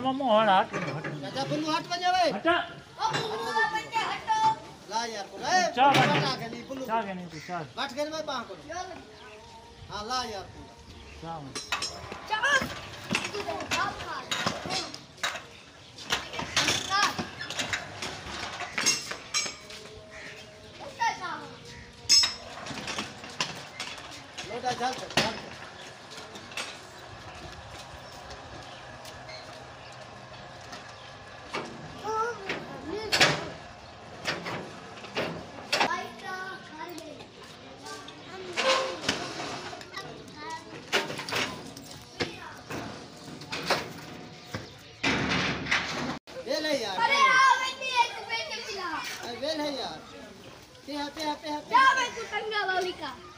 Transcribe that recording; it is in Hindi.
मामू हट हट चाचा बुल्लू हट बजे भाई हटा ओ बुआ बच्चे हटो ला यार को ए चाह के नहीं बुल्लू चाह के नहीं तू चाह बैठ के मैं बाह को हां ला यार को चाह चल तू बाप खा लोटा चल वेल है यार अरे आ बेटी एक बेटे पिला वेल है यार पे जा मैं तू टंगा वाली का